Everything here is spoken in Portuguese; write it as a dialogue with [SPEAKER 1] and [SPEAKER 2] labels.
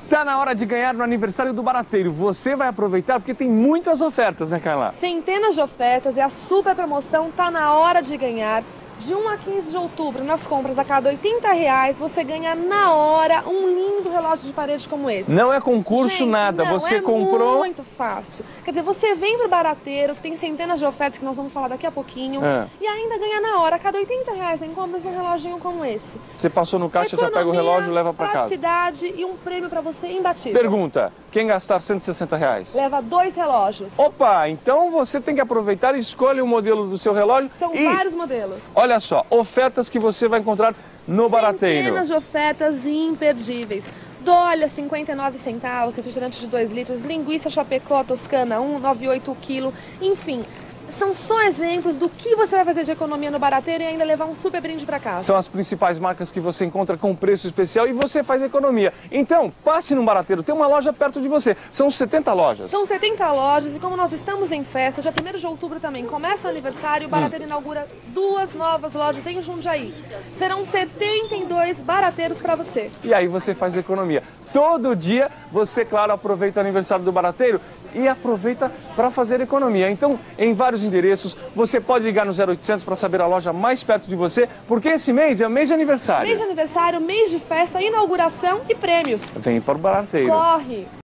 [SPEAKER 1] Tá na hora de ganhar no aniversário do Barateiro. Você vai aproveitar porque tem muitas ofertas, né, Carla?
[SPEAKER 2] Centenas de ofertas e a super promoção tá na hora de ganhar. De 1 a 15 de outubro, nas compras a cada R$80, você ganha na hora um lindo relógio de parede como esse.
[SPEAKER 1] Não é concurso,
[SPEAKER 2] Gente,
[SPEAKER 1] nada.
[SPEAKER 2] não,
[SPEAKER 1] Você
[SPEAKER 2] é
[SPEAKER 1] comprou...
[SPEAKER 2] muito fácil. Quer dizer, você vem pro Barateiro, que tem centenas de ofertas que nós vamos falar daqui a pouquinho, e ainda ganha na hora, a cada R$80 em compras um reloginho como esse.
[SPEAKER 1] Você passou no caixa, já pega o relógio e leva pra casa.
[SPEAKER 2] Praticidade e um prêmio pra você imbatível.
[SPEAKER 1] Pergunta, quem gastar R$160?
[SPEAKER 2] Leva 2 relógios.
[SPEAKER 1] Opa, então você tem que aproveitar e escolhe o modelo do seu relógio.
[SPEAKER 2] São vários modelos.
[SPEAKER 1] Olha só, ofertas que você vai encontrar no Barateiro.
[SPEAKER 2] Centenas de ofertas imperdíveis. Dolha, 59 centavos, refrigerante de 2 litros, linguiça Chapecó Toscana, 1,98 o quilo, enfim. São só exemplos do que você vai fazer de economia no Barateiro e ainda levar um super brinde para casa.
[SPEAKER 1] São as principais marcas que você encontra com preço especial e você faz economia. Então, passe no Barateiro, tem uma loja perto de você. São 70 lojas.
[SPEAKER 2] São 70 lojas e como nós estamos em festa, dia 1º de outubro também começa o aniversário, o Barateiro inaugura 2 novas lojas em Jundiaí. Serão 72 barateiros para você.
[SPEAKER 1] E aí você faz economia. Todo dia você, claro, aproveita o aniversário do Barateiro e aproveita para fazer economia. Então, em vários endereços, você pode ligar no 0800 para saber a loja mais perto de você, porque esse mês é o mês de aniversário.
[SPEAKER 2] Mês de aniversário, mês de festa, inauguração e prêmios.
[SPEAKER 1] Vem para o Barateiro.
[SPEAKER 2] Corre!